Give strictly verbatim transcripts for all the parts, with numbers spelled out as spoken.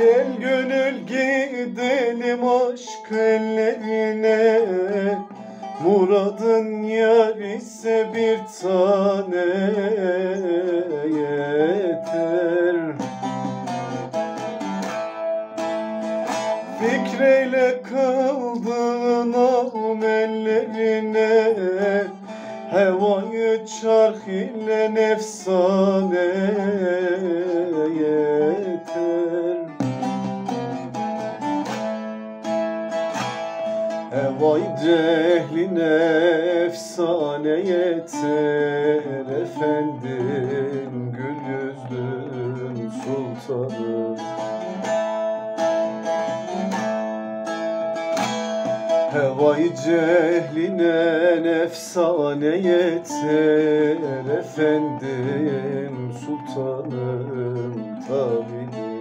Gel gönül gidelim aşk ellerine, muradın yar ise bir tane yeter. Fikreyle kıldığın amellerine, hevayı çark ile nefsane yeter. Hevay cehline efsane yeter. Efendim gül yüzlüm sultanım. Hevay cehline efsane yeter. Efendim sultanım tabirim.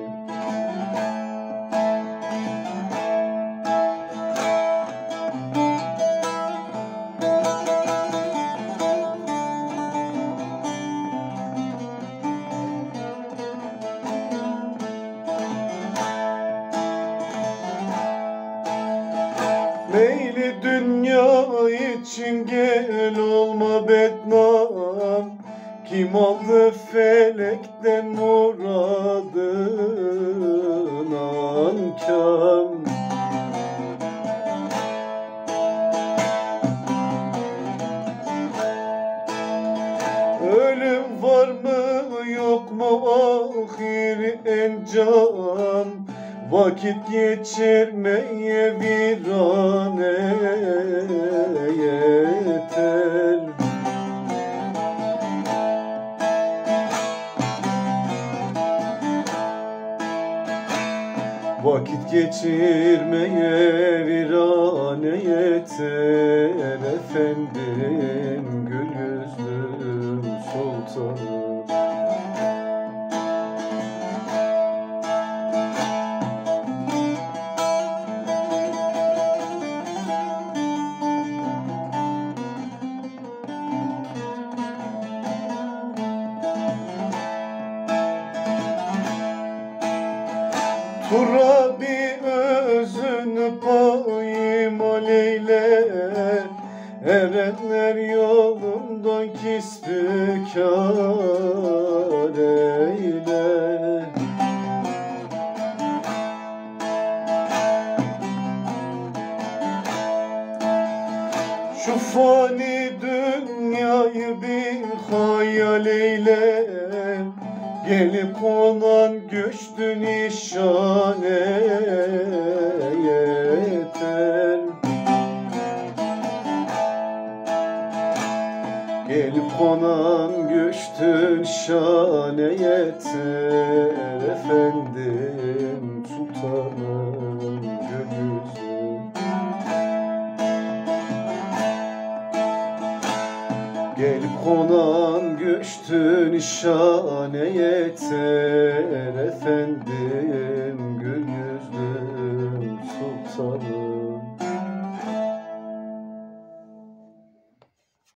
Meyli dünya için gel olma bednam. Kim aldı felekten muradın ankam. Ölüm var mı yok mu ahir encam. Vakit geçirmeye virane yeter. Vakit geçirmeye virane yeter. Efendim gül yüzlüm sultanım. Turabi özünü paymal eyle. Erenler yolundan kisbikâr eyle. Şu fani dünyayı bir hayal eyle. Gelip konan göçtü nişane yeter. Gelip konan göçtü nişane yeter. Efendim sultanım gül yüzlüm. Gelip konan göçtü nişane yeter. Efendim